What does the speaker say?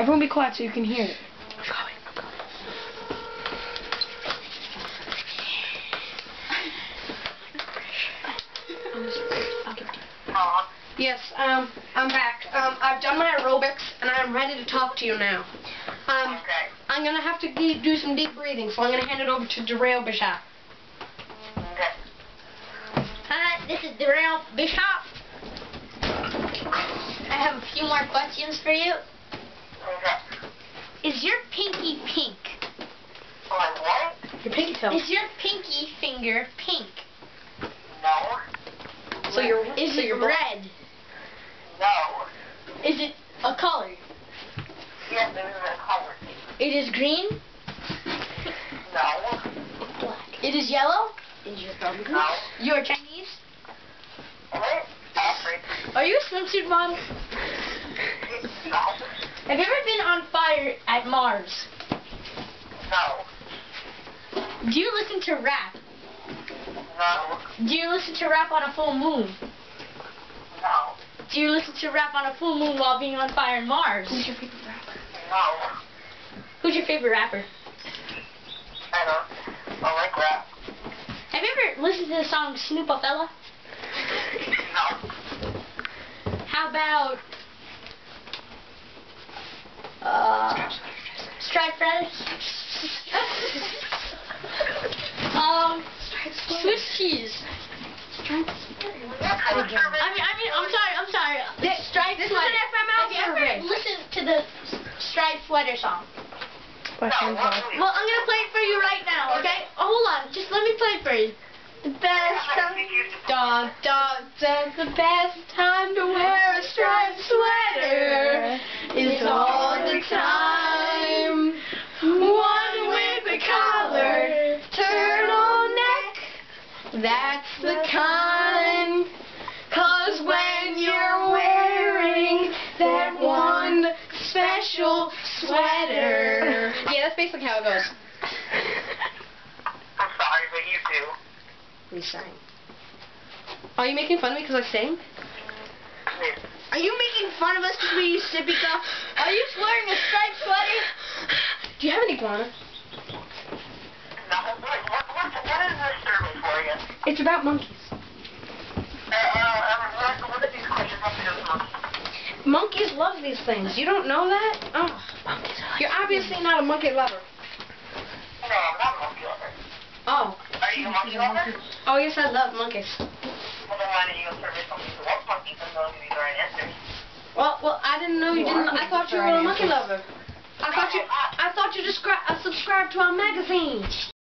Everyone be quiet so you can hear it. I'm coming. Yes, I'm back. I've done my aerobics and I'm ready to talk to you now. Okay. I'm gonna have to do some deep breathing, so I'm gonna hand it over to Darrell Bishop. Okay. Hi, this is Darrell Bishop. I have a few more questions for you. Okay. Is your pinky pink? My what? Your pinky toe. Is your pinky finger pink? No. So you're Is it red? No. Is it a color? Yes, it is a color. It is green? No. It's black. It is yellow? Is your thumb green? No. You are Chinese? What? African. Are you a swimsuit model? No. Have you ever been on fire at Mars? No. Do you listen to rap? No. Do you listen to rap on a full moon? No. Do you listen to rap on a full moon while being on fire in Mars? Who's your favorite rapper? No. Who's your favorite rapper? I like rap. Have you ever listened to the song Snoop-a-Fella? No. How about Stripe Brothers? Swiss cheese. I'm sorry. The Stripe This is sweater. an FML Have you ever survey. listened to the Stripe sweater song? No. Well, I'm gonna play it for you right now, okay? Oh, hold on, just let me play it for you. The best time, dog, the best time to wear a striped sweater is all the time. One with a collar, turtleneck, that's the kind. 'Cause when you're wearing that one special sweater. Yeah, that's basically how it goes. I'm sorry, but you do. We sang. Are you making fun of me because I sing? Are you making fun of us because we use sippy cup? Are you wearing a striped sweater? Do you have any iguana? No. What is this survey for you? It's about monkeys. What do these questions have to do with monkeys? Monkeys love these things. You don't know that? Oh, you're obviously not a monkey lover. No, I'm not a monkey lover. Oh. Are you a monkey lover? Oh, yes, I love monkeys. Well, then why didn't you go survey somebody who loves monkeys and they'll give you the right answers? Well, I didn't know you didn't. I thought you were a monkey lover. I thought you subscribed to our magazine.